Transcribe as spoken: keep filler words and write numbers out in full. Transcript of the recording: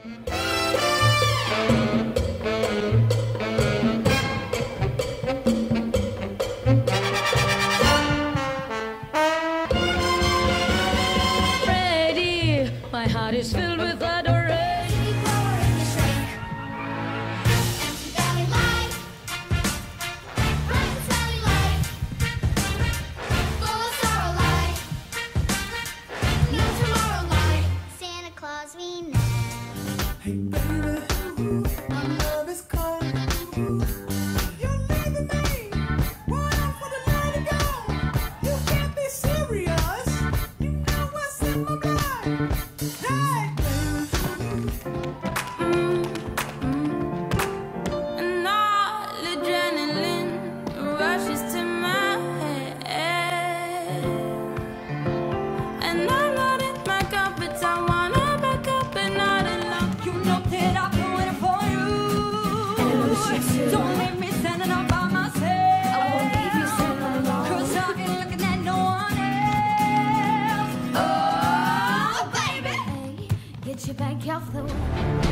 Ready, my heart is filled with adoration. Hey baby, my love is cold. You're leaving me. Why not for the night to go? You can't be serious. You know what's in my blood. Hey baby. And all adrenaline rushes to my head, and I'm not in my comfort. I wanna back up and not alone. You know that I've been waiting for you. Don't leave me standing all by myself. I won't leave you standing alone. 'Cause I ain't looking at no one else. Oh, baby, hey, get your back off the wall.